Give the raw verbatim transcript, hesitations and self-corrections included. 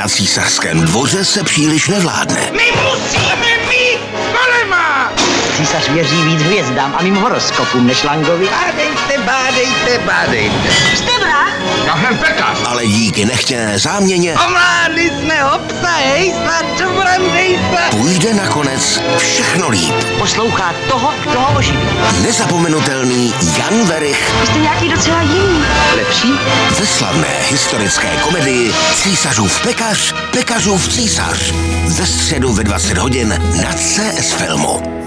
na císařském dvoře se příliš nevládne. My musíme mít kolema! Císař věří víc hvězdám a mým horoskopům než Langovi. Bádejte, bádejte, bádejte. Jste vrah? Já jsem pekař. Ale díky nechtěné záměně Ovládli jsme ho psa, hej, sladčo, brandejte. půjde nakonec všechno líp. Poslouchá toho, kdo ho oživí. Nezapomenutelný Jan Werich Vy jste nějaký docela jiný. Lepší? ve slavné historické komedii Císařův pekař, pekařův císař. Ve středu ve dvacet hodin na C S Filmu.